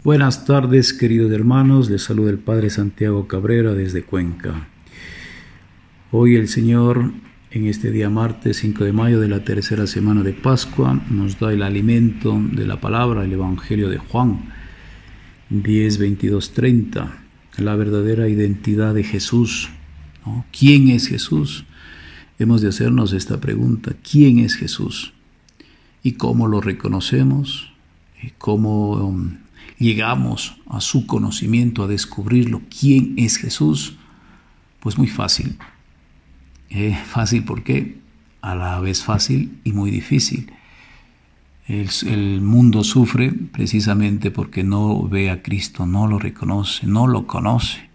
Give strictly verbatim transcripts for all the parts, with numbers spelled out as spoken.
Buenas tardes, queridos hermanos, les saluda el Padre Santiago Cabrera desde Cuenca. Hoy el Señor, en este día martes cinco de mayo de la tercera semana de Pascua, nos da el alimento de la palabra, el Evangelio de Juan diez, veintidós, treinta, la verdadera identidad de Jesús, ¿no? ¿Quién es Jesús? Hemos de hacernos esta pregunta: ¿quién es Jesús? ¿Y cómo lo reconocemos? ¿Y cómo um, llegamos a su conocimiento, a descubrirlo? ¿Quién es Jesús? Pues muy fácil. Eh, fácil, ¿por qué? A la vez fácil y muy difícil. El, el mundo sufre precisamente porque no ve a Cristo, no lo reconoce, no lo conoce.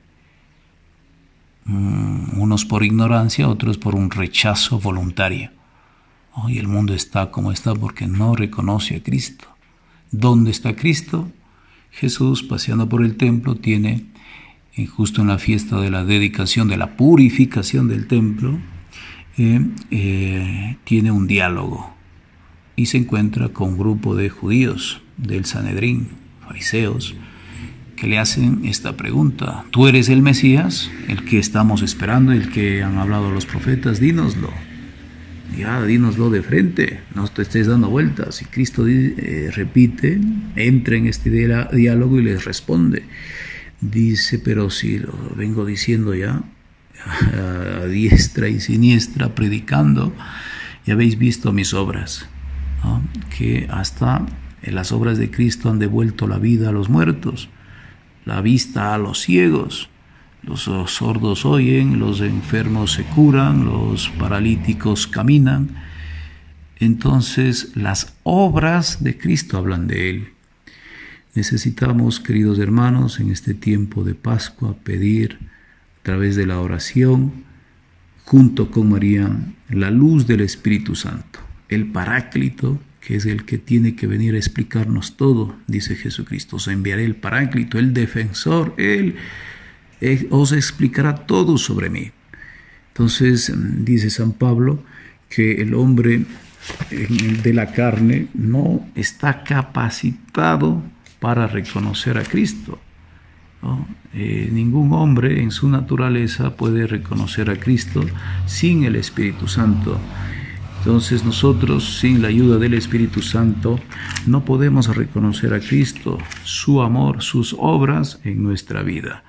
Mm, unos por ignorancia, otros por un rechazo voluntario. Oh, y el mundo está como está porque no reconoce a Cristo. ¿Dónde está Cristo? Jesús, paseando por el templo, tiene, eh, justo en la fiesta de la dedicación, de la purificación del templo, eh, eh, tiene un diálogo y se encuentra con un grupo de judíos del Sanedrín, fariseos, que le hacen esta pregunta: ¿tú eres el Mesías, el que estamos esperando, el que han hablado los profetas? Dínoslo. Ya, dínoslo de frente, no te estés dando vueltas. Y Cristo eh, repite, entra en este diálogo y les responde. Dice: pero si lo vengo diciendo ya, a diestra y siniestra, predicando, y habéis visto mis obras, ¿no? Que hasta en las obras de Cristo han devuelto la vida a los muertos, la vista a los ciegos. Los sordos oyen, los enfermos se curan, los paralíticos caminan. Entonces, las obras de Cristo hablan de Él. Necesitamos, queridos hermanos, en este tiempo de Pascua, pedir a través de la oración, junto con María, la luz del Espíritu Santo, el Paráclito, que es el que tiene que venir a explicarnos todo, dice Jesucristo. Os enviaré el Paráclito, el defensor, Él os explicará todo sobre mí. Entonces dice San Pablo que el hombre de la carne no está capacitado para reconocer a Cristo, ¿no? Eh, ningún hombre en su naturaleza puede reconocer a Cristo sin el Espíritu Santo. Entonces nosotros, sin la ayuda del Espíritu Santo, no podemos reconocer a Cristo, su amor, sus obras en nuestra vida.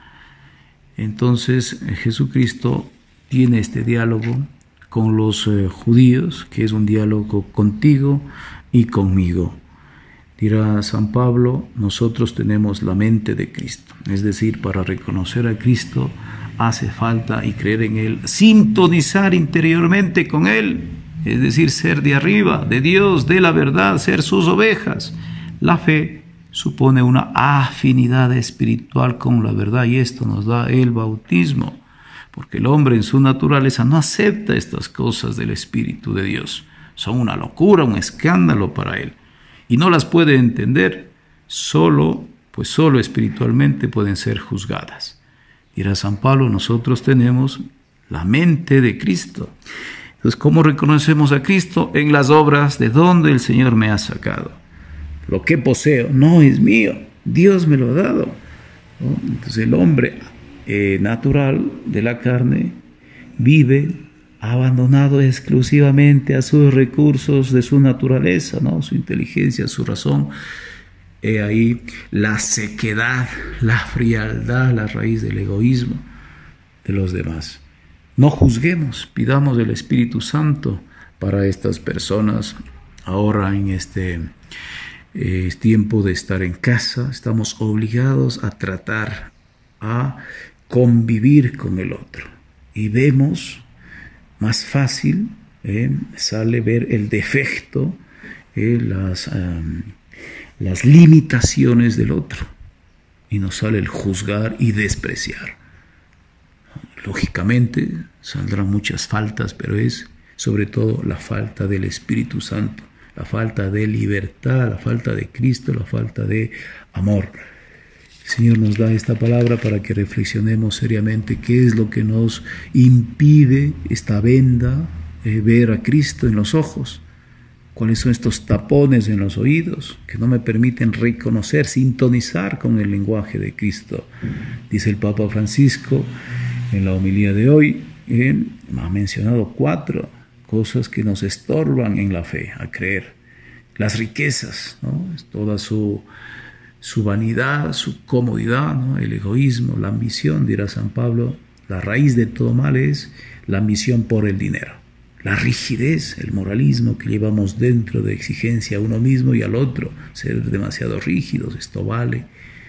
Entonces Jesucristo tiene este diálogo con los eh, judíos, que es un diálogo contigo y conmigo. Dirá San Pablo: nosotros tenemos la mente de Cristo. Es decir, para reconocer a Cristo hace falta, y creer en Él, sintonizar interiormente con Él. Es decir, ser de arriba, de Dios, de la verdad, ser sus ovejas. La fe supone una afinidad espiritual con la verdad, y esto nos da el bautismo, porque el hombre en su naturaleza no acepta estas cosas del Espíritu de Dios. Son una locura, un escándalo para él, y no las puede entender. Solo, pues solo espiritualmente pueden ser juzgadas. Dirá San Pablo: nosotros tenemos la mente de Cristo. Entonces, ¿cómo reconocemos a Cristo? En las obras. ¿De dónde el Señor me ha sacado? Lo que poseo no es mío, Dios me lo ha dado, ¿no? Entonces el hombre eh, natural de la carne vive abandonado exclusivamente a sus recursos de su naturaleza, ¿no? Su inteligencia, su razón. He ahí la sequedad, la frialdad, la raíz del egoísmo de los demás. No juzguemos, pidamos el Espíritu Santo para estas personas. Ahora en este Es tiempo de estar en casa, estamos obligados a tratar, a convivir con el otro. Y vemos, más fácil, eh, sale ver el defecto, eh, las, um, las limitaciones del otro. Y nos sale el juzgar y despreciar. Lógicamente saldrán muchas faltas, pero es sobre todo la falta del Espíritu Santo, la falta de libertad, la falta de Cristo, la falta de amor. El Señor nos da esta palabra para que reflexionemos seriamente qué es lo que nos impide esta venda, eh, ver a Cristo en los ojos. ¿Cuáles son estos tapones en los oídos que no me permiten reconocer, sintonizar con el lenguaje de Cristo? Dice el Papa Francisco en la homilía de hoy, eh, ha mencionado cuatro cosas que nos estorban en la fe, a creer. Las riquezas, ¿no? Toda su, su vanidad, su comodidad, ¿no? El egoísmo, la ambición, dirá San Pablo. La raíz de todo mal es la ambición por el dinero. La rigidez, el moralismo que llevamos dentro de exigencia a uno mismo y al otro, ser demasiado rígidos, esto vale,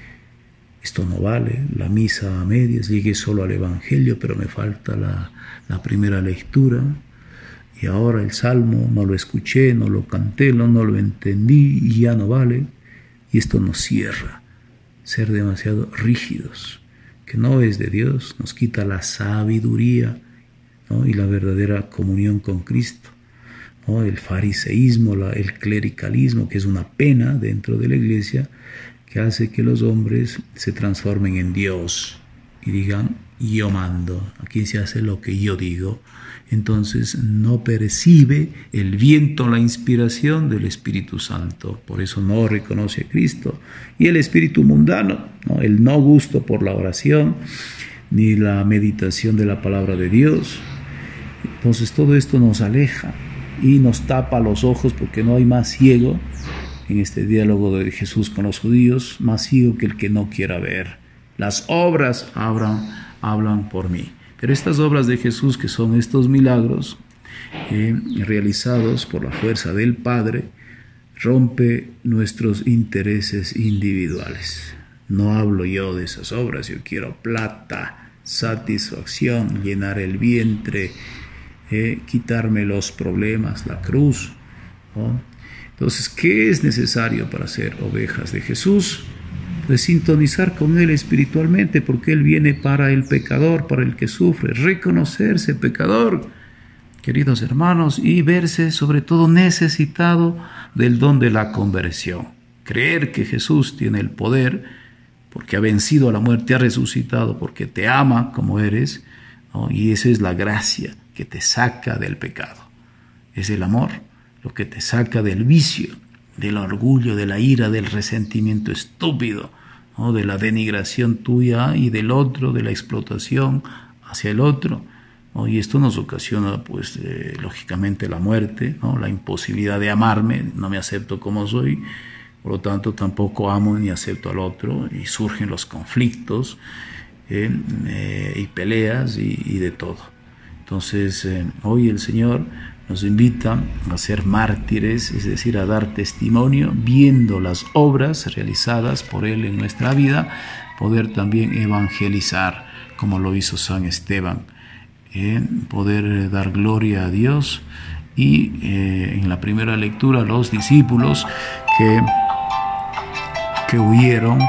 esto no vale, la misa a medias, llegué solo al Evangelio, pero me falta la, la primera lectura, y ahora el Salmo no lo escuché, no lo canté, no, no lo entendí, y ya no vale, y esto nos cierra, ser demasiado rígidos, que no es de Dios, nos quita la sabiduría, ¿no? Y la verdadera comunión con Cristo, ¿no? El fariseísmo, la, el clericalismo, que es una pena dentro de la iglesia, que hace que los hombres se transformen en Dios y digan, yo mando, aquí se hace lo que yo digo. Entonces no percibe el viento, la inspiración del Espíritu Santo, por eso no reconoce a Cristo. Y el espíritu mundano, ¿no? El no gusto por la oración, ni la meditación de la palabra de Dios. Entonces todo esto nos aleja y nos tapa los ojos, porque no hay más ciego en este diálogo de Jesús con los judíos, más ciego que el que no quiera ver. Las obras hablan, hablan por mí. Pero estas obras de Jesús, que son estos milagros eh, realizados por la fuerza del Padre, rompe nuestros intereses individuales. No hablo yo de esas obras, yo quiero plata, satisfacción, llenar el vientre, eh, quitarme los problemas, la cruz, ¿no? Entonces, ¿qué es necesario para ser ovejas de Jesús? Pues sintonizar con Él espiritualmente, porque Él viene para el pecador, para el que sufre, reconocerse pecador, queridos hermanos, y verse sobre todo necesitado del don de la conversión. Creer que Jesús tiene el poder, porque ha vencido a la muerte, ha resucitado, porque te ama como eres, ¿no? Y esa es la gracia que te saca del pecado. Es el amor lo que te saca del vicio, del orgullo, de la ira, del resentimiento estúpido, ¿no? De la denigración tuya y del otro, de la explotación hacia el otro, ¿no? Y esto nos ocasiona, pues, eh, lógicamente la muerte, ¿no? La imposibilidad de amarme, no me acepto como soy, por lo tanto tampoco amo ni acepto al otro, y surgen los conflictos eh, eh, y peleas y, y de todo. Entonces eh, hoy el Señor nos invita a ser mártires, es decir, a dar testimonio, viendo las obras realizadas por Él en nuestra vida, poder también evangelizar, como lo hizo San Esteban, eh, poder dar gloria a Dios. Y eh, en la primera lectura, los discípulos que, que huyeron,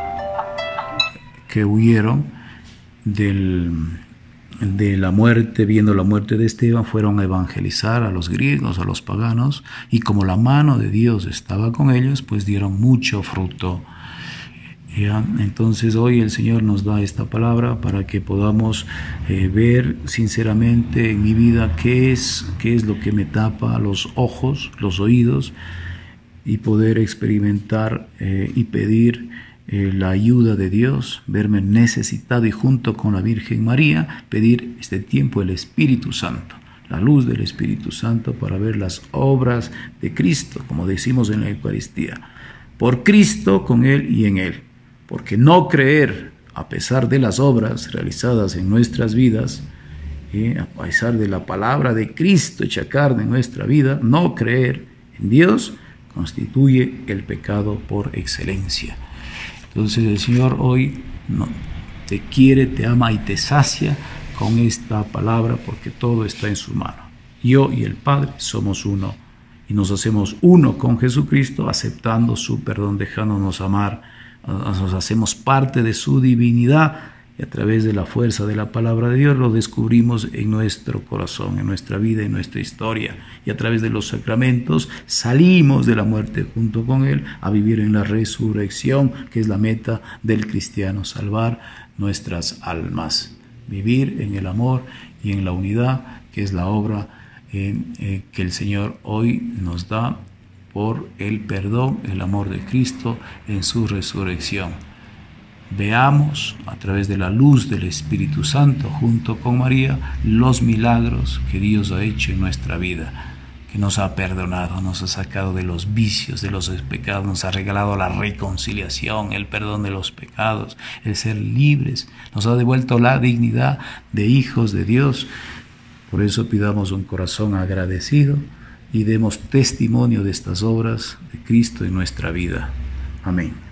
que huyeron del... de la muerte, viendo la muerte de Esteban, fueron a evangelizar a los griegos, a los paganos, y como la mano de Dios estaba con ellos, pues dieron mucho fruto. ¿Ya? Entonces hoy el Señor nos da esta palabra para que podamos eh, ver sinceramente en mi vida qué es, qué es lo que me tapa los ojos, los oídos, y poder experimentar eh, y pedir Eh, la ayuda de Dios, verme necesitado, y junto con la Virgen María pedir este tiempo el Espíritu Santo, la luz del Espíritu Santo, para ver las obras de Cristo, como decimos en la Eucaristía, por Cristo, con Él y en Él, porque no creer a pesar de las obras realizadas en nuestras vidas, eh, a pesar de la palabra de Cristo hecha carne en nuestra vida, no creer en Dios constituye el pecado por excelencia. Entonces el Señor hoy no, te quiere, te ama y te sacia con esta palabra, porque todo está en su mano. Yo y el Padre somos uno, y nos hacemos uno con Jesucristo, aceptando su perdón, dejándonos amar, nos hacemos parte de su divinidad, y a través de la fuerza de la palabra de Dios lo descubrimos en nuestro corazón, en nuestra vida, en nuestra historia, y a través de los sacramentos salimos de la muerte junto con Él a vivir en la resurrección, que es la meta del cristiano, salvar nuestras almas, vivir en el amor y en la unidad, que es la obra eh, eh, que el Señor hoy nos da por el perdón, el amor de Cristo en su resurrección. Veamos a través de la luz del Espíritu Santo junto con María los milagros que Dios ha hecho en nuestra vida, que nos ha perdonado, nos ha sacado de los vicios, de los pecados, nos ha regalado la reconciliación, el perdón de los pecados, el ser libres, nos ha devuelto la dignidad de hijos de Dios. Por eso pidamos un corazón agradecido y demos testimonio de estas obras de Cristo en nuestra vida. Amén.